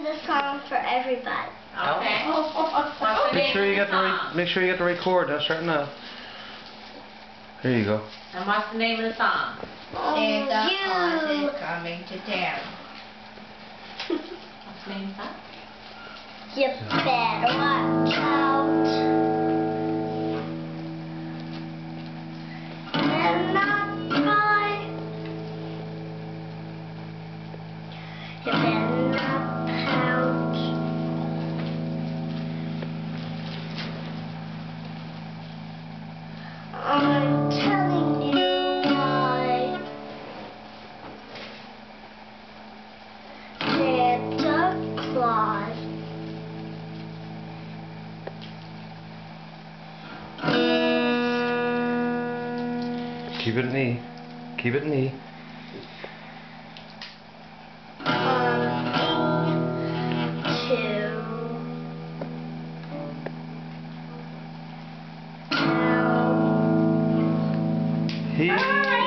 the song for everybody. Okay. Make sure you get the right chord. That's right enough. Here you go. And what's the name of the song? Santa Claus is coming to town. What's the name of that? You better watch out and not cry. You better not pout. I'm telling you why. Santa Claus Keep it in E. Keep it in E. to He